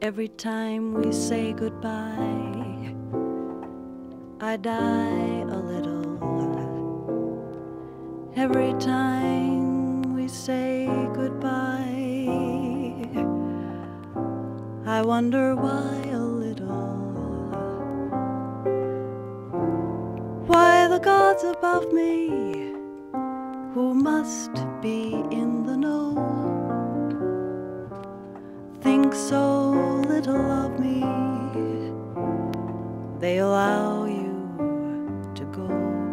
Every time we say goodbye, I die a little. Every time we say goodbye, I wonder why a little. Why the gods above me, who must be in the know, think so little of me, they allow you to go.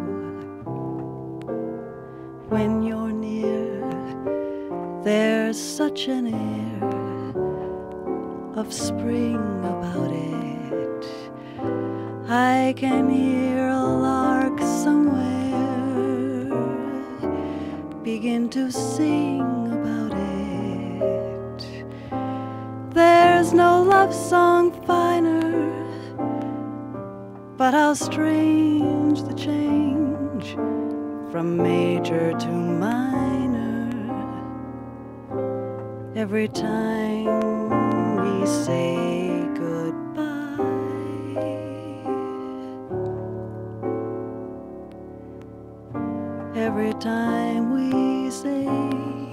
When you're near, there's such an air of spring about it. I can hear a lark somewhere begin to sing about it. There's no love song finer, but how strange the change from major to minor. Every time we say goodbye, every time we say